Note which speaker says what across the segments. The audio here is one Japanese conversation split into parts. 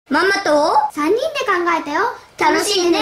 Speaker 1: ママと3人で考えたよ。楽しんでね。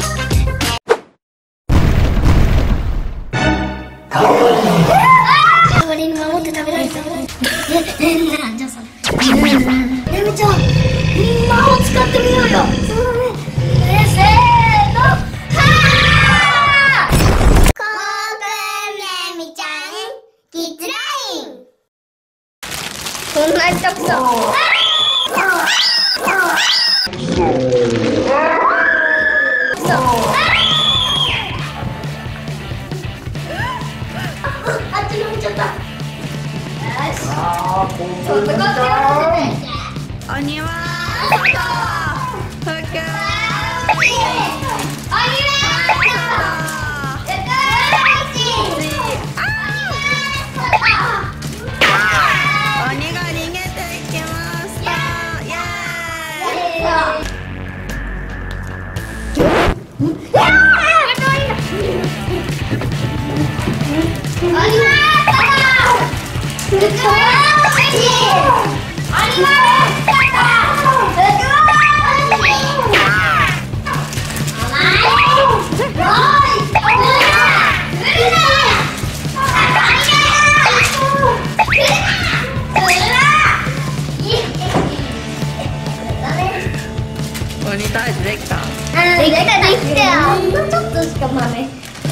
Speaker 1: 代わりに守って食べられた。なんじゃそれ。ねみちゃん、魔法使ってみようよ。そうだね。せーの。はー。こーくんねみちゃん、キッズライン。こんなにたくさん。あっち向いちゃった。よし。ちょっとこっちを乗せて。
Speaker 2: 鬼は福
Speaker 1: 鬼は
Speaker 2: 鬼が逃げていきました。イエーイ。鬼退治できた。
Speaker 1: できたよ。ほんのちょっとしか豆。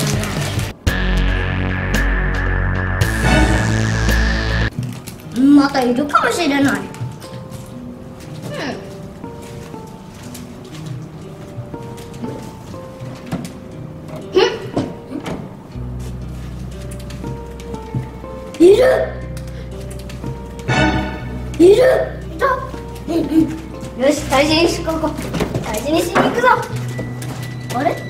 Speaker 1: またいるかもしれない。いる。いた。よし、大事にしこう。大事にしに行くぞ。あれ？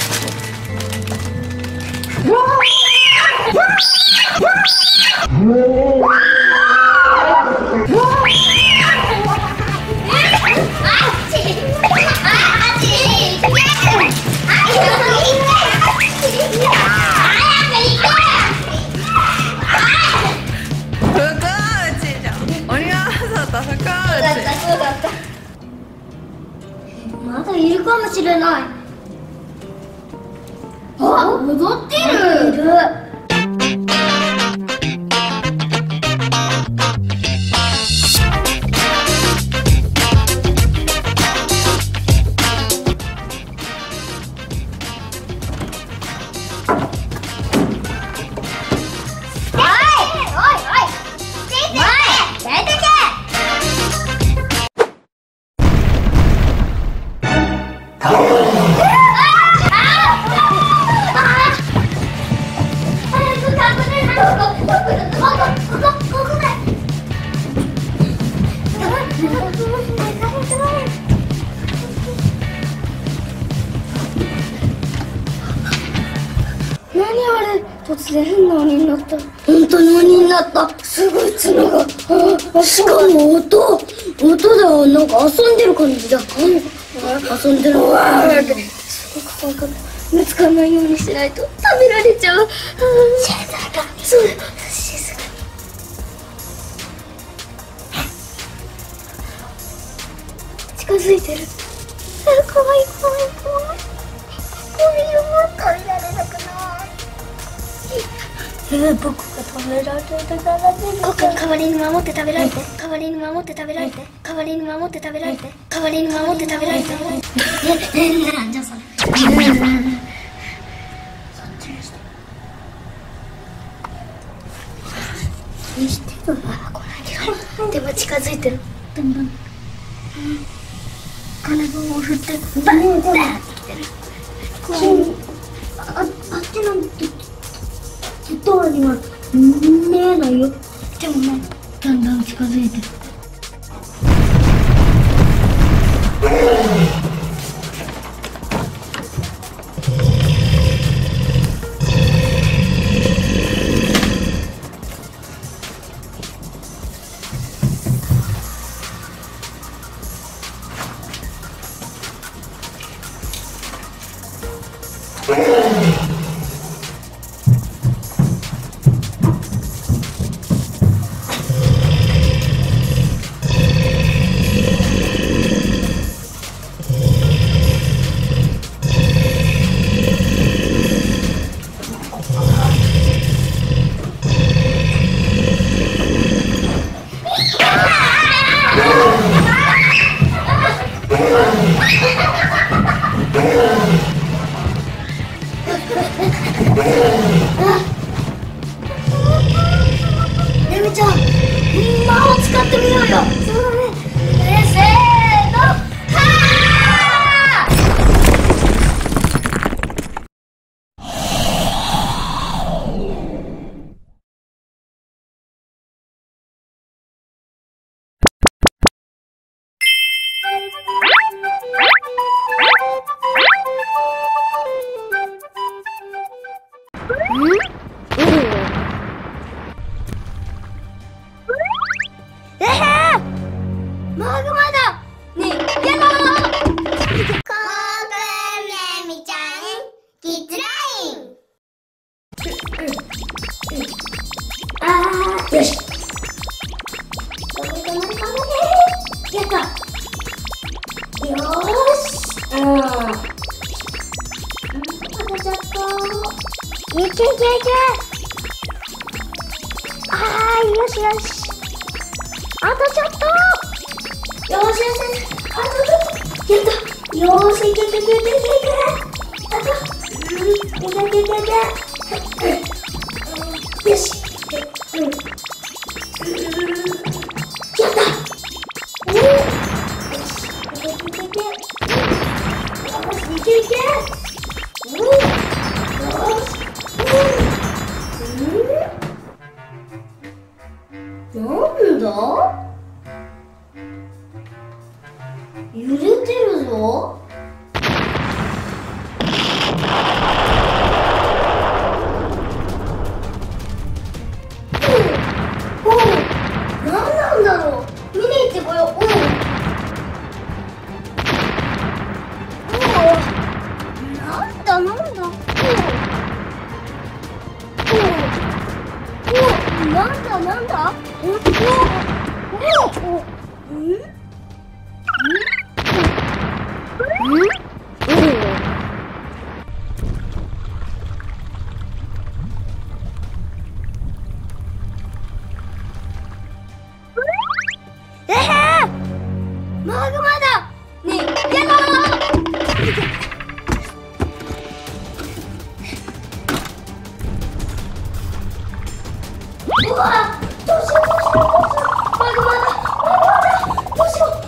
Speaker 1: まだいるかもしれない。あ、踊ってる。何あれ、突然変な鬼になった。本当に鬼になった。すごい角が。しかも音ではなんか遊んでる感じだ。遊んでる。わーってすごく怖かった。見つからないようにしないと食べられちゃう。静かに。そう、静かに。近づいてる。かわいい。こういうの食べられなくない。僕が食べられるからね。僕が代わりに守って食べられて。代わりに守って食べられて。代わりに守って食べられて。代わりに守って食べられて。なんじゃそれ。そっちにして。にしてる。これでも近づいてる。どんどん。金棒を振ってバンって来てる。あっちのドアには見えないよ。でもね、だんだん近づいてる。 よし。当たっちゃった。いけいけいけ。ああ、よしよし。当たっちゃった。よしよしよし。あとちょっと。やった。よーし、いけいけいけいけいけ。あと。いけいけいけいけ。よし。やった。おお。よし。いけいけいけいけ。よし、いけいけ。よし。なんだ？揺れてるぞ。何なんだろう。見に行ってこよう。なんだ。なんだ。マグマだ。ねえ、やだー。うわ、どうしよう。マグマだ。どうしよう。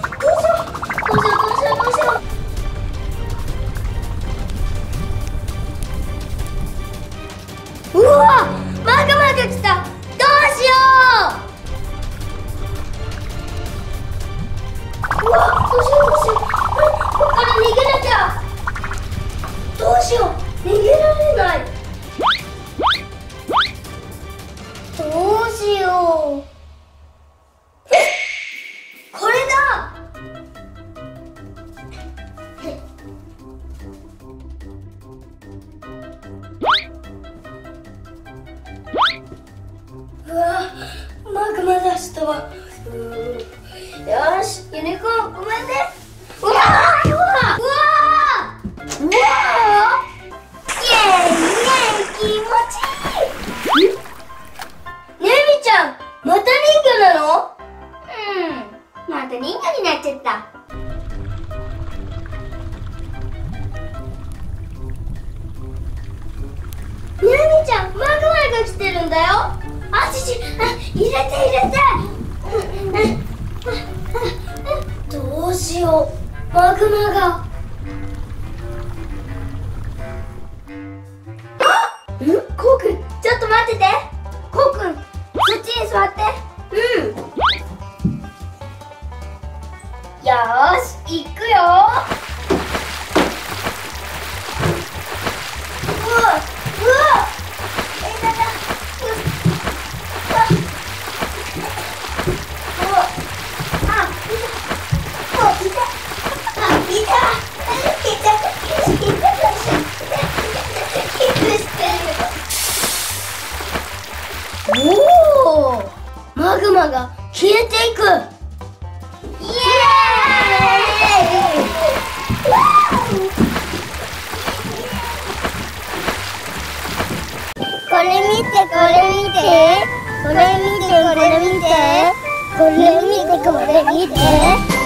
Speaker 1: うわ、マグマが来た。どうしよう。うわ、どうしよう。ここから逃げなきゃ。どうしよう。逃げられない。どうしよう。これだ。うわ、マグマ出したわ。よし、ユニコーンごめんね。うわー、イエーイ気持ちいい。ねみちゃん、また人魚なの？また人魚になっちゃった。ねみちゃん、マグマが来てるんだよ。入れて。どうしよう、マグマが。コウくん、ちょっと待ってて。コウくん、そっちに座って。よーし、行くよ。うわ。マグマが消えていく。イエーイ。これ見て。これ見て。